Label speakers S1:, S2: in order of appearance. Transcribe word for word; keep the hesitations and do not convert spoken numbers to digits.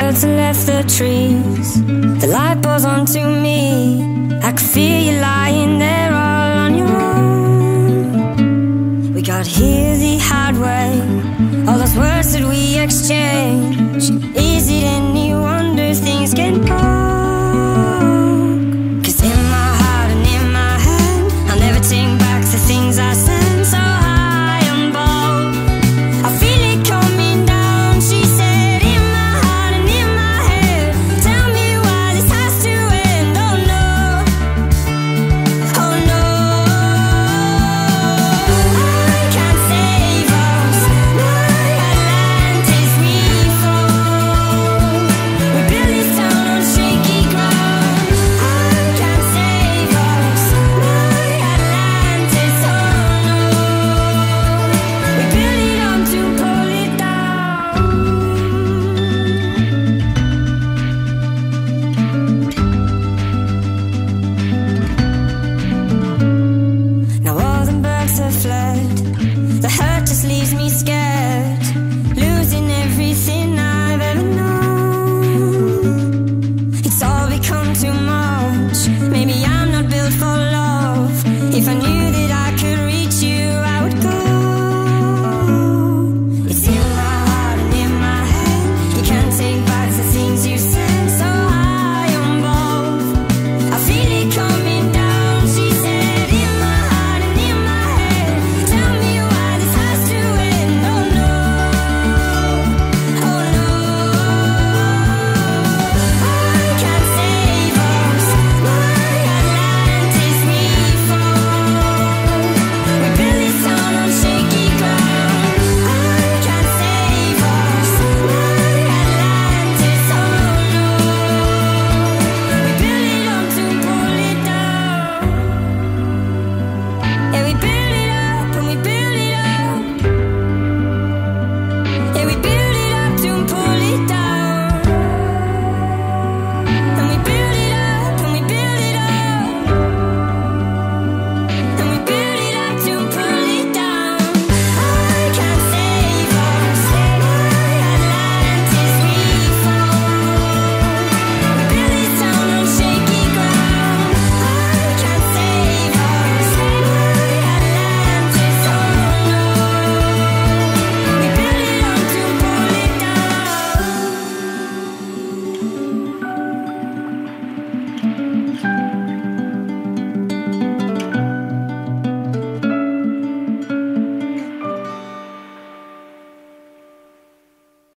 S1: birds have left the trees, the light pours onto me. I can feel you lying there all on your own. We got here the hard way, all those words that we exchange. Is it any wonder things get broke? 'Cause in my heart and in my head, I'll never take back the things I said. So high and bold, I feel it coming down, she said. In my heart and in my head, tell me why this has to end. Oh no, oh no, I can't save us, my Atlantis we fall. We built this town on shaky ground. I can't save us, my Atlantis, oh no. We built it up to pull it down. Now all the birds have fled, the hurt just leaves me scared, losing everything I've ever known. It's all become too much, maybe I'm not built for love. If I knew